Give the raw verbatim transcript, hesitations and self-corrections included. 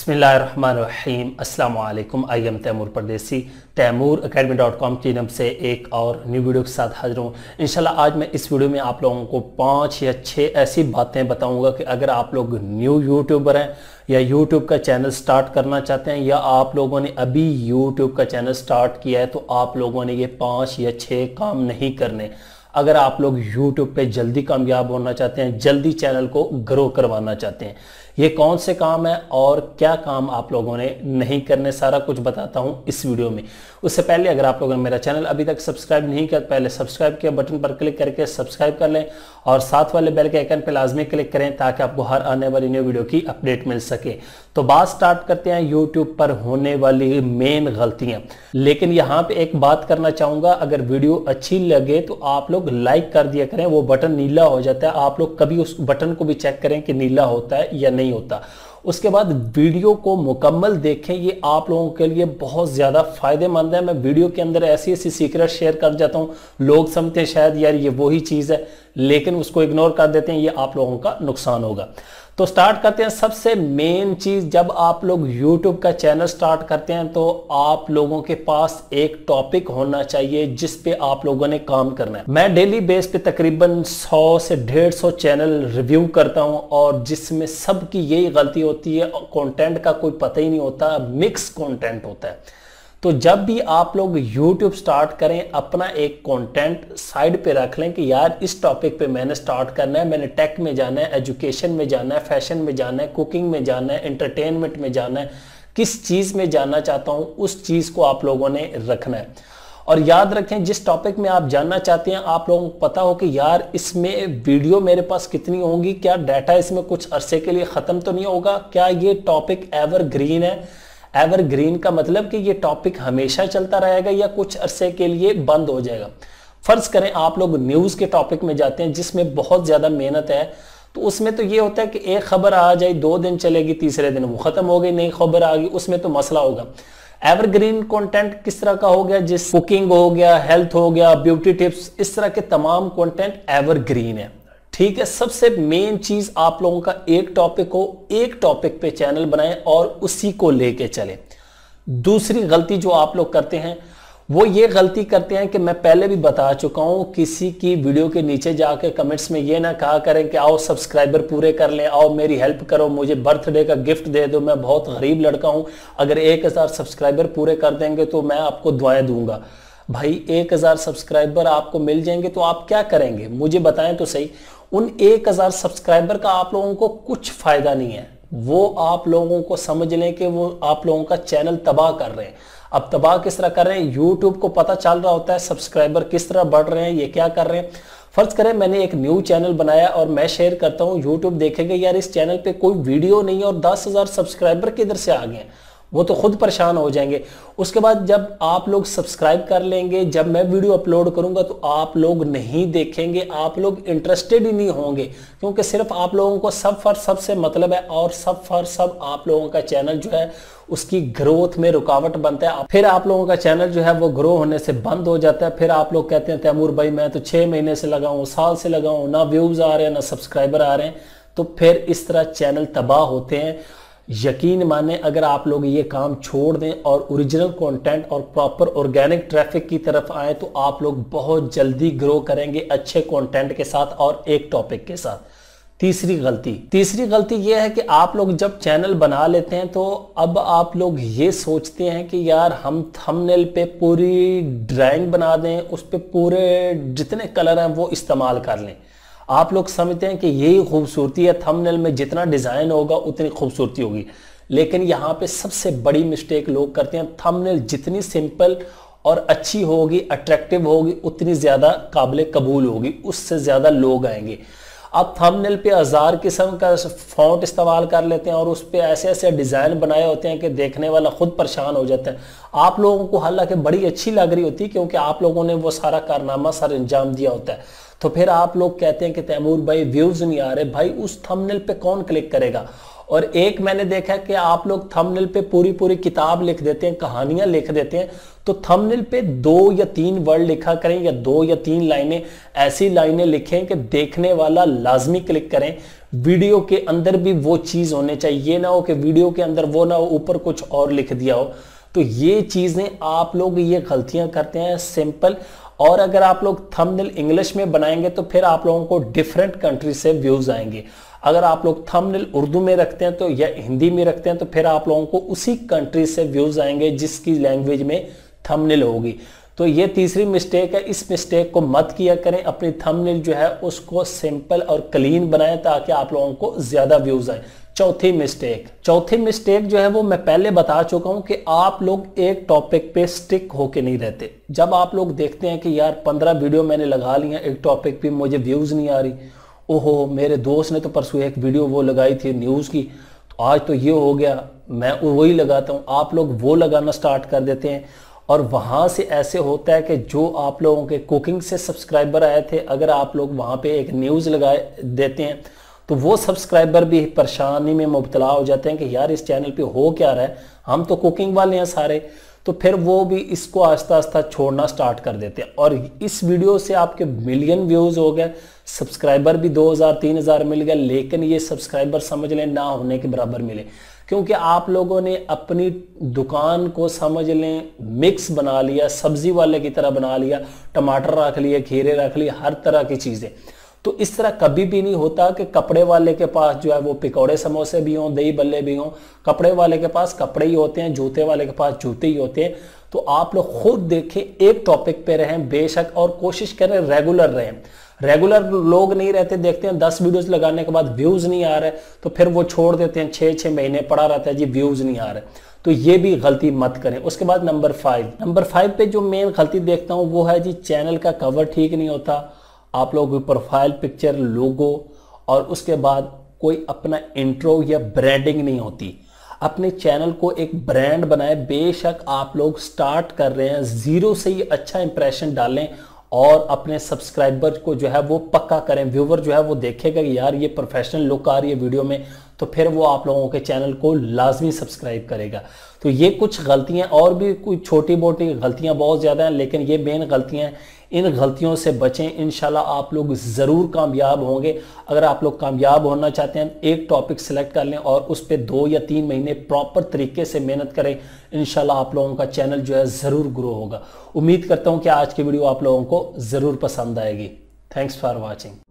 बिस्मिल्लाहिर्रहमानिर्रहीम अस्सलाम वालेकुम। आई एम तैमूर परदेसी तैमूर अकेडमी डॉट कॉम की तरफ से एक और न्यू वीडियो के साथ हाजिर हूँ। इंशाल्लाह आज मैं इस वीडियो में आप लोगों को पाँच या छः ऐसी बातें बताऊंगा कि अगर आप लोग न्यू यूट्यूबर हैं या यूट्यूब का चैनल स्टार्ट करना चाहते हैं या आप लोगों ने अभी यूट्यूब का चैनल स्टार्ट किया है तो आप लोगों ने ये पाँच या छः काम नहीं करने। अगर आप लोग YouTube पे जल्दी कामयाब होना चाहते हैं, जल्दी चैनल को ग्रो करवाना चाहते हैं, ये कौन से काम है और क्या काम आप लोगों ने नहीं करने, सारा कुछ बताता हूं इस वीडियो में। उससे पहले अगर आप लोगों ने मेरा चैनल अभी तक सब्सक्राइब नहीं किया, पहले सब्सक्राइब के बटन पर क्लिक करके सब्सक्राइब कर लें और साथ वाले बेल के आइकन पर लाजमी क्लिक करें ताकि आपको हर आने वाली न्यू वीडियो की अपडेट मिल सके। तो बात स्टार्ट करते हैं यूट्यूब पर होने वाली मेन गलतियां। लेकिन यहाँ पे एक बात करना चाहूंगा, अगर वीडियो अच्छी लगे तो आप लोग लाइक कर दिया करें। वो बटन नीला हो जाता है, आप लोग कभी उस बटन को भी चेक करें कि नीला होता है या नहीं होता। उसके बाद वीडियो को मुकम्मल देखें, ये आप लोगों के लिए बहुत ज़्यादा फायदेमंद है। मैं वीडियो के अंदर ऐसी ऐसी सीक्रेट शेयर कर जाता हूँ, लोग समझते हैं शायद यार ये वही चीज़ है, लेकिन उसको इग्नोर कर देते हैं, ये आप लोगों का नुकसान होगा। तो स्टार्ट करते हैं। सबसे मेन चीज़, जब आप लोग यूट्यूब का चैनल स्टार्ट करते हैं तो आप लोगों के पास एक टॉपिक होना चाहिए जिस पे आप लोगों ने काम करना है। मैं डेली बेस पे तकरीबन सौ से डेढ़ सौ चैनल रिव्यू करता हूं और जिसमें सबकी यही गलती होती है, कंटेंट का कोई पता ही नहीं होता, मिक्स कंटेंट होता है। तो जब भी आप लोग YouTube स्टार्ट करें, अपना एक कंटेंट साइड पे रख लें कि यार इस टॉपिक पे मैंने स्टार्ट करना है, मैंने टेक में जाना है, एजुकेशन में जाना है, फैशन में जाना है, कुकिंग में जाना है, एंटरटेनमेंट में जाना है, किस चीज़ में जाना चाहता हूँ उस चीज़ को आप लोगों ने रखना है। और याद रखें, जिस टॉपिक में आप जानना चाहते हैं आप लोगों को पता हो कि यार इसमें वीडियो मेरे पास कितनी होंगी, क्या डाटा इसमें कुछ अरसे के लिए ख़त्म तो नहीं होगा, क्या ये टॉपिक एवरग्रीन है। एवरग्रीन का मतलब कि ये टॉपिक हमेशा चलता रहेगा या कुछ अरसे के लिए बंद हो जाएगा। फर्ज करें आप लोग न्यूज़ के टॉपिक में जाते हैं जिसमें बहुत ज़्यादा मेहनत है, तो उसमें तो ये होता है कि एक खबर आ जाए, दो दिन चलेगी, तीसरे दिन वो ख़त्म हो गई, नई खबर आ गई, उसमें तो मसला होगा। एवरग्रीन कंटेंट किस तरह का हो गया, जिस कुकिंग हो गया, हेल्थ हो गया, ब्यूटी टिप्स, इस तरह के तमाम कंटेंट एवरग्रीन है। ठीक है, सबसे मेन चीज आप लोगों का एक टॉपिक हो, एक टॉपिक पे चैनल बनाएं और उसी को लेके चलें। दूसरी गलती जो आप लोग करते हैं वो ये गलती करते हैं कि मैं पहले भी बता चुका हूं, किसी की वीडियो के नीचे जाके कमेंट्स में ये ना कहा करें कि आओ सब्सक्राइबर पूरे कर लें, आओ मेरी हेल्प करो, मुझे बर्थडे का गिफ्ट दे दो, मैं बहुत गरीब लड़का हूं, अगर एक हजार सब्सक्राइबर पूरे कर देंगे तो मैं आपको दुआएं दूंगा। भाई एक हजार सब्सक्राइबर आपको मिल जाएंगे तो आप क्या करेंगे, मुझे बताएं तो सही। उन एक हजार सब्सक्राइबर का आप लोगों को कुछ फायदा नहीं है, वो आप लोगों को समझ लें कि वो आप लोगों का चैनल तबाह कर रहे हैं। अब तबाह किस तरह कर रहे हैं, यूट्यूब को पता चल रहा होता है सब्सक्राइबर किस तरह बढ़ रहे हैं, ये क्या कर रहे हैं। फर्ज करें मैंने एक न्यू चैनल बनाया और मैं शेयर करता हूँ, यूट्यूब देखेगा यार इस चैनल पे कोई वीडियो नहीं है और दस हजार सब्सक्राइबर किधर से आ गए, वो तो खुद परेशान हो जाएंगे। उसके बाद जब आप लोग सब्सक्राइब कर लेंगे, जब मैं वीडियो अपलोड करूंगा तो आप लोग नहीं देखेंगे, आप लोग इंटरेस्टेड ही नहीं होंगे, क्योंकि सिर्फ आप लोगों को सब फर सब से मतलब है और सब फर सब आप लोगों का चैनल जो है उसकी ग्रोथ में रुकावट बनता है। फिर आप लोगों का चैनल जो है वो ग्रो होने से बंद हो जाता है। फिर आप लोग कहते हैं तैमूर भाई मैं तो छः महीने से लगा हूँ, साल से लगा हूँ, ना व्यूज़ आ रहे हैं ना सब्सक्राइबर आ रहे हैं। तो फिर इस तरह चैनल तबाह होते हैं। यकीन माने अगर आप लोग ये काम छोड़ दें और ओरिजिनल कंटेंट और प्रॉपर ऑर्गेनिक ट्रैफिक की तरफ आए तो आप लोग बहुत जल्दी ग्रो करेंगे अच्छे कंटेंट के साथ और एक टॉपिक के साथ। तीसरी गलती तीसरी गलती ये है कि आप लोग जब चैनल बना लेते हैं तो अब आप लोग ये सोचते हैं कि यार हम थंबनेल पे पूरी ड्राइंग बना दें, उस पे पूरे जितने कलर हैं वो इस्तेमाल कर लें। आप लोग समझते हैं कि यही खूबसूरती है, थंबनेल में जितना डिज़ाइन होगा उतनी खूबसूरती होगी, लेकिन यहाँ पे सबसे बड़ी मिस्टेक लोग करते हैं। थंबनेल जितनी सिंपल और अच्छी होगी, अट्रैक्टिव होगी, उतनी ज़्यादा काबिल कबूल होगी, उससे ज़्यादा लोग आएंगे। अब थंबनेल पे हज़ार किस्म का फॉन्ट इस्तेमाल कर लेते हैं और उस पर ऐसे ऐसे डिज़ाइन बनाए होते हैं कि देखने वाला खुद परेशान हो जाता है। आप लोगों को हालांकि बड़ी अच्छी लग रही होती है क्योंकि आप लोगों ने वो सारा कारनामा सर अंजाम दिया होता है, तो फिर आप लोग कहते हैं कि तैमूर भाई व्यूज़ नहीं आ रहे। भाई उस थंबनेल पे कौन क्लिक करेगा और एक मैंने देखा कि आप लोग थंबनेल पे पूरी पूरी किताब लिख देते हैं, कहानियां लिख देते हैं। तो थंबनेल पे दो या तीन वर्ड लिखा करें या दो या तीन लाइनें, ऐसी लाइनें लिखें कि देखने वाला लाजमी क्लिक करें। वीडियो के अंदर भी वो चीज होने चाहिए, ये ना हो कि वीडियो के अंदर वो ना हो, ऊपर कुछ और लिख दिया हो। तो ये चीजें आप लोग ये गलतियां करते हैं सिंपल। और अगर आप लोग थंबनेल इंग्लिश में बनाएंगे तो फिर आप लोगों को डिफरेंट कंट्री से व्यूज आएंगे। अगर आप लोग थंबनेल उर्दू में रखते हैं तो या हिंदी में रखते हैं तो फिर आप लोगों को उसी कंट्री से व्यूज आएंगे जिसकी लैंग्वेज में थंबनेल होगी। तो ये तीसरी मिस्टेक है, इस मिस्टेक को मत किया करें। अपनी थंबनेल जो है उसको सिंपल और क्लीन बनाएं ताकि आप लोगों को ज्यादा व्यूज आए। चौथी मिस्टेक चौथी मिस्टेक जो है वो मैं पहले बता चुका हूं कि आप लोग एक टॉपिक पे स्टिक होके नहीं रहते। जब आप लोग देखते हैं कि यार पंद्रह वीडियो मैंने लगा लिया एक टॉपिक पे, मुझे व्यूज नहीं आ रही, ओहो मेरे दोस्त ने तो परसों एक वीडियो वो लगाई थी न्यूज की, तो आज तो ये हो गया, मैं वही लगाता हूं। आप लोग वो लगाना स्टार्ट कर देते हैं और वहां से ऐसे होता है कि जो आप लोगों के कुकिंग से सब्सक्राइबर आए थे, अगर आप लोग वहां पे एक न्यूज लगाए देते हैं तो वो सब्सक्राइबर भी परेशानी में मुब्तला हो जाते हैं कि यार इस चैनल पे हो क्या रहा है, हम तो कुकिंग वाले हैं सारे। तो फिर वो भी इसको आस्ता आस्ता छोड़ना स्टार्ट कर देते हैं। और इस वीडियो से आपके मिलियन व्यूज हो गए, सब्सक्राइबर भी दो हज़ार तीन हज़ार मिल गए, लेकिन ये सब्सक्राइबर समझ लें ना होने के बराबर मिले, क्योंकि आप लोगों ने अपनी दुकान को समझ लें मिक्स बना लिया, सब्जी वाले की तरह बना लिया, टमाटर रख लिए, खीरे रख लिए, हर तरह की चीजें। तो इस तरह कभी भी नहीं होता कि कपड़े वाले के पास जो है वो पकौड़े समोसे भी हों, दही बल्ले भी हों। कपड़े वाले के पास कपड़े ही होते हैं, जूते वाले के पास जूते ही होते हैं। तो आप लोग खुद देखें, एक टॉपिक पे रहें बेशक, और कोशिश करें रेगुलर रहें। रेगुलर लोग नहीं रहते, देखते हैं दस वीडियोस लगाने के बाद व्यूज नहीं आ रहे तो फिर वो छोड़ देते हैं, छह छह महीने पड़ा रहता है जी व्यूज नहीं आ रहे। तो ये भी गलती मत करें। उसके बाद नंबर फाइव नंबर फाइव पे जो मेन गलती देखता हूं वो है जी चैनल का कवर ठीक नहीं होता। आप लोग प्रोफाइल पिक्चर, लोगो और उसके बाद कोई अपना इंट्रो या ब्रांडिंग नहीं होती। अपने चैनल को एक ब्रांड बनाए। बेशक आप लोग स्टार्ट कर रहे हैं, जीरो से ही अच्छा इंप्रेशन डालें और अपने सब्सक्राइबर को जो है वो पक्का करें। व्यूवर जो है वो देखेगा कि यार ये प्रोफेशनल लुक आ रही है वीडियो में, तो फिर वो आप लोगों के चैनल को लाजमी सब्सक्राइब करेगा। तो ये कुछ गलतियां, और भी कुछ छोटी मोटी गलतियां बहुत ज़्यादा हैं, लेकिन ये मेन गलतियां हैं। इन गलतियों से बचें, इंशाल्लाह आप लोग ज़रूर कामयाब होंगे। अगर आप लोग कामयाब होना चाहते हैं, एक टॉपिक सेलेक्ट कर लें और उस पर दो या तीन महीने प्रॉपर तरीके से मेहनत करें, इंशाल्लाह आप लोगों का चैनल जो है ज़रूर ग्रो होगा। उम्मीद करता हूँ कि आज की वीडियो आप लोगों को ज़रूर पसंद आएगी। Thanks for watching.